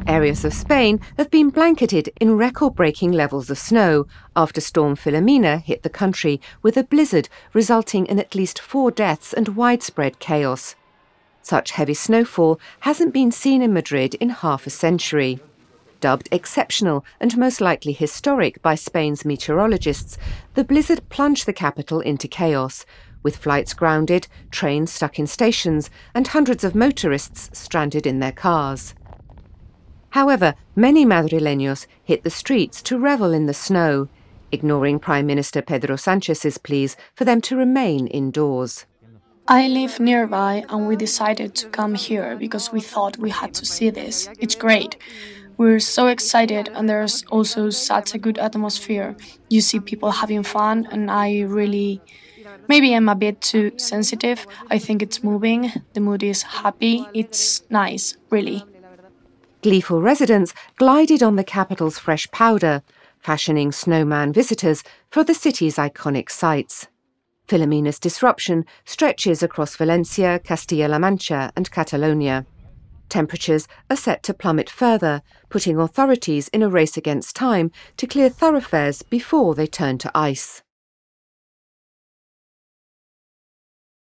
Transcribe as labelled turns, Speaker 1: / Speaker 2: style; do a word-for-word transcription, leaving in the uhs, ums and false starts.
Speaker 1: Areas of Spain have been blanketed in record-breaking levels of snow after Storm Filomena hit the country with a blizzard resulting in at least four deaths and widespread chaos. Such heavy snowfall hasn't been seen in Madrid in half a century. Dubbed exceptional and most likely historic by Spain's meteorologists, the blizzard plunged the capital into chaos, with flights grounded, trains stuck in stations, and hundreds of motorists stranded in their cars. However, many Madrileños hit the streets to revel in the snow, ignoring Prime Minister Pedro Sánchez's pleas for them to remain indoors.
Speaker 2: I live nearby and we decided to come here because we thought we had to see this. It's great. We're so excited and there's also such a good atmosphere. You see people having fun and I really... Maybe I'm a bit too sensitive. I think it's moving. The mood is happy. It's nice, really.
Speaker 1: Gleeful residents glided on the capital's fresh powder, fashioning snowman visitors for the city's iconic sights. Filomena's disruption stretches across Valencia, Castilla-La Mancha and Catalonia. Temperatures are set to plummet further, putting authorities in a race against time to clear thoroughfares before they turn to ice.